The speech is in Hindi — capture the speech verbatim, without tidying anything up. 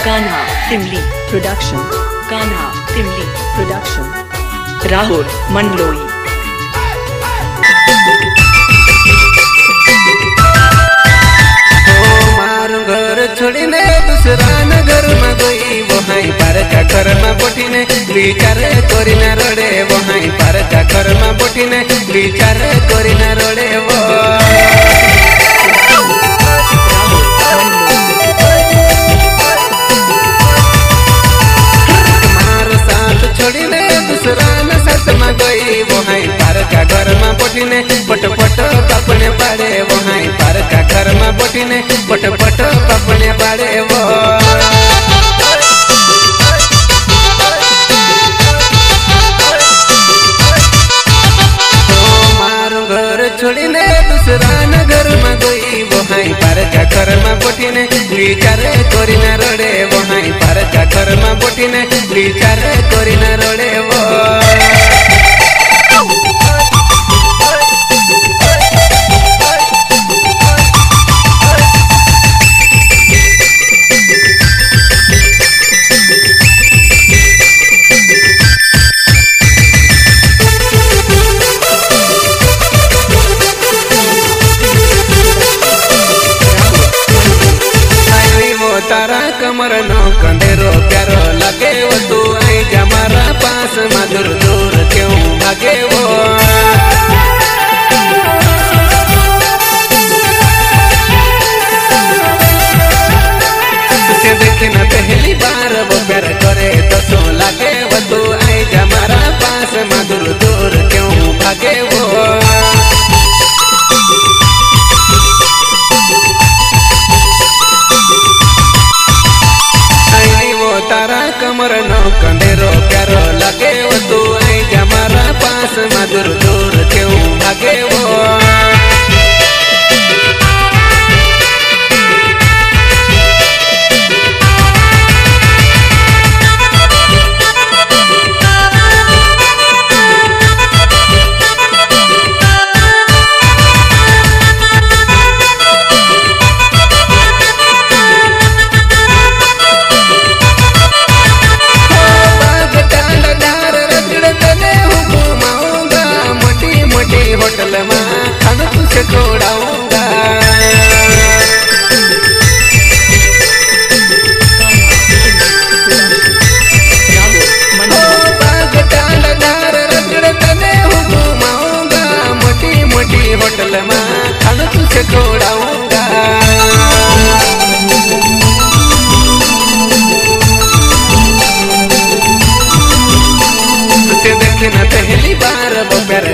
Kanha Timli production, Kanha Timli production, Rahul Mandloi. मारू घर छोड़ीने दूसरा नगर में गई, वहाँ पर का घर में बोटीने विचार करी न रोड़े, वहाँ पर का घर में बोटीने विचार करी न रोड़े वो। छोड़ीने दूसरा न साथ में गई, वहाँ पर का घर में बोटीने पट पट पपने पड़े, वहाँ पर का घर में बोटीने पट पट पपने पड़े वो। मारू घर छोड़ीने दूसरा नगर में गई, वहाँ पर का घर में बोटीने विचार करी न रोड़े, वहाँ पर का घर में बोटीने विचार करी न रोड़े वो। तारा कमर नो कंधेरो प्यारो लगे वो, तू आई जमारा पास मधुर दूर क्यों भागे वो। तुझे देखे न पहली बार वो प्यार करे तो सो लगे वो, तू आई जमारा पास मधुर दूर क्यों भागे वो। तारा कमर नो कंधेरो प्यारो लगे वो, तू आई जमारा पास मधुर दूर क्यों भागे वो। होटल में खाना तुझे खोड़ाऊंगा, मोटी मोटी होटल में खाना तुझे खोड़ाऊंगा। तुझे देखे न पहली बार वो प्यार